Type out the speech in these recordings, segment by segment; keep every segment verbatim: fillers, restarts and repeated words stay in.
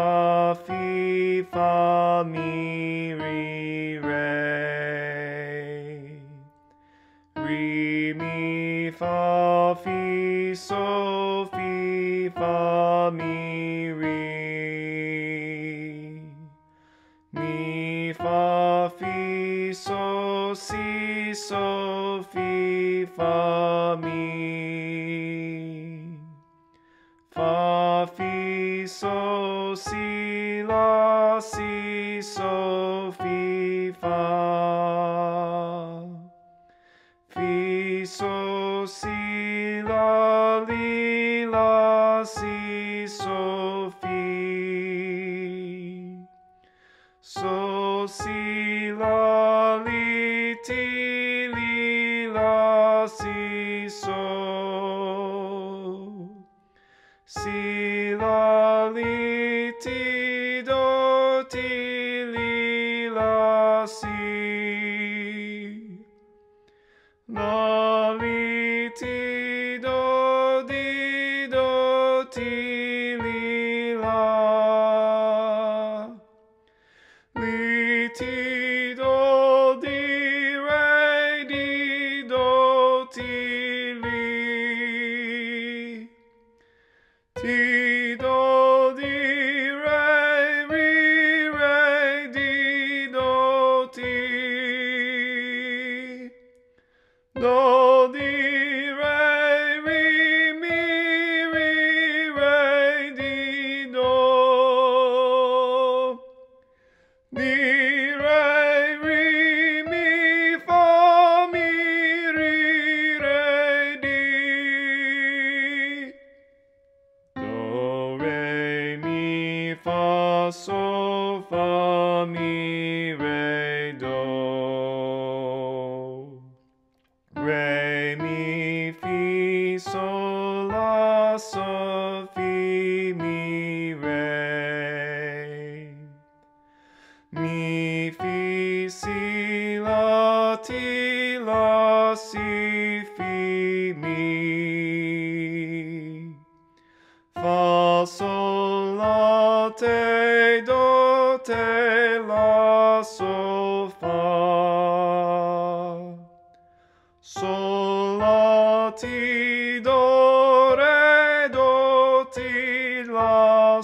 fa, fi, fa, mi, re, re. Re, mi, fa, fi, so, fi, fa, mi, re. Mi, fa, fi, so, si, so, fi, fa, mi. Fa, fi, so, si, la, si, so, fi, fa. Fi, so, si, la, li, la, si, so, fi. So, si, la, li, ti, li, la, si, so. Si, la, li, ti, do, ti, li, la, si. La, li, ti, do, di, do, ti, li, la. Li, ti, do, di, re, di, do, ti, li. Ti, do, di, re, ri, re, di, do, ti. Do, di, re, ri, mi, ri, re, di, do. Di, re, ri, mi, fa, mi, ri, re, di. Do, re, mi, fa, so, fa, mi, re, do. Re, mi, fi, so, la, so, fi, mi, re. Mi, fi, si, la, ti, la, si, fi, mi. Fa, sol, la, te, do, te, la, so, fa. Sol, la, ti, do, re, do, ti, la,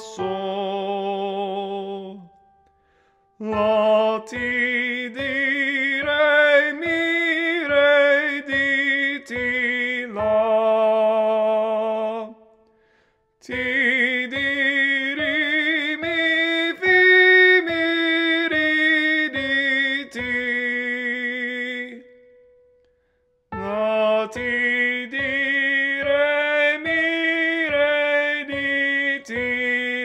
so. La, ti, di, re, mi, re, di, ti, la. Ti, di, ri, mi, fi, mi, ri, di, ti. La, ti, di, re, mi, re, di, ti,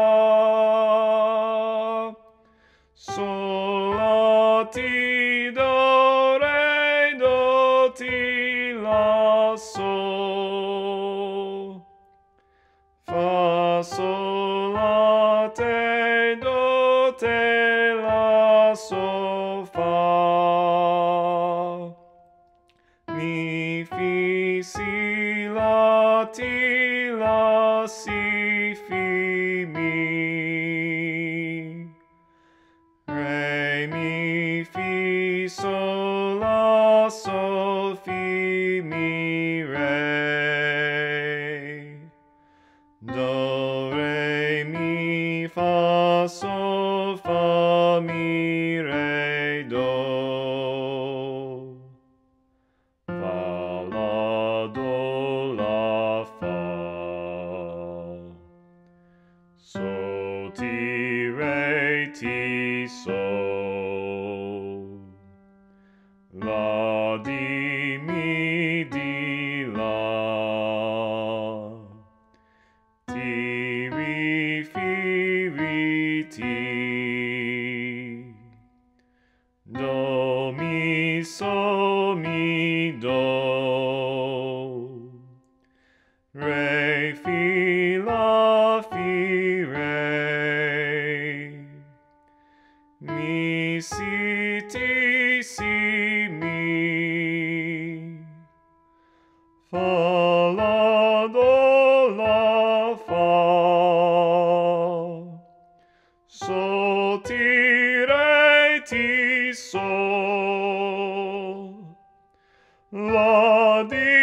la. Sol, la, ti, do, re, do, ti, la, so. Fa, sol, la, te, do, te, la, so, fa. Mi, fi, si, la, ti, la, si, fi, mi. Re, mi, fi, so, la, so, fi, mi, re. Do, re, mi, fa, so, fa, mi, re, do. Fa, la, do, la, fa. So, ti, re, ti, so. La, di, mi, di, la. Ti, ri, fi, ri, ti. Do, mi, so, mi, do. Re, fi, la, fi, re. Mi, si, ti, si, mi. Fa, la, do, la, fa. sol, ti, re, ti, sol, la, di,